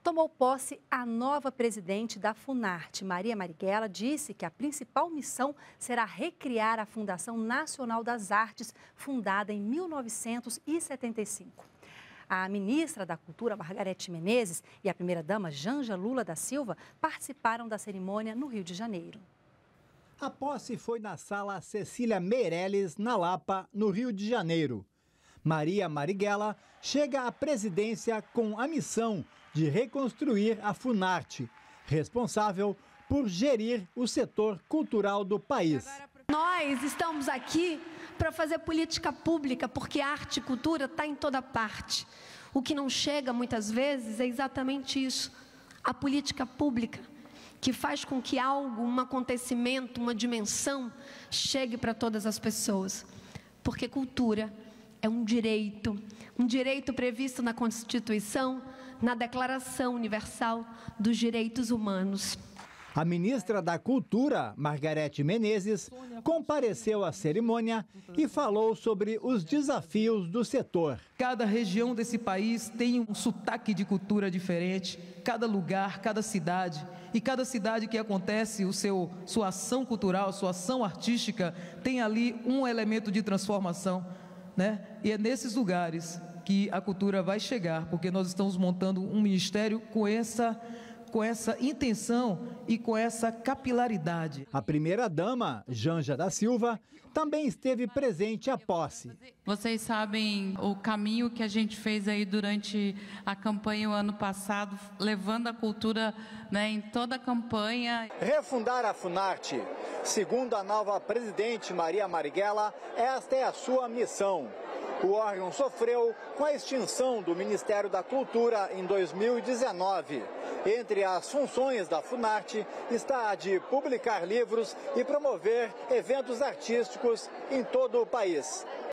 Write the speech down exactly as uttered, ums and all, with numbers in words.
Tomou posse a nova presidente da Funarte. Maria Marighella disse que a principal missão será recriar a Fundação Nacional das Artes, fundada em mil novecentos e setenta e cinco. A ministra da Cultura, Margarete Menezes, e a primeira-dama, Janja Lula da Silva, participaram da cerimônia no Rio de Janeiro. A posse foi na Sala Cecília Meirelles, na Lapa, no Rio de Janeiro. Maria Marighella chega à presidência com a missão de reconstruir a Funarte, responsável por gerir o setor cultural do país. Nós estamos aqui para fazer política pública, porque arte e cultura está em toda parte. O que não chega muitas vezes é exatamente isso, a política pública, que faz com que algo, um acontecimento, uma dimensão, chegue para todas as pessoas. Porque cultura é um direito, um direito previsto na Constituição, na Declaração Universal dos Direitos Humanos. A ministra da Cultura, Margarete Menezes, compareceu à cerimônia e falou sobre os desafios do setor. Cada região desse país tem um sotaque de cultura diferente, cada lugar, cada cidade. E cada cidade que acontece o seu, sua ação cultural, sua ação artística, tem ali um elemento de transformação, né? E é nesses lugares que a cultura vai chegar, porque nós estamos montando um ministério com essa, com essa intenção e com essa capilaridade. A primeira-dama, Janja da Silva, também esteve presente à posse. Vocês sabem o caminho que a gente fez aí durante a campanha o ano passado, levando a cultura, né, em toda a campanha. Refundar a Funarte. Segundo a nova presidente Maria Marighella, esta é a sua missão. O órgão sofreu com a extinção do Ministério da Cultura em dois mil e dezenove. Entre as funções da Funarte está a de publicar livros e promover eventos artísticos em todo o país.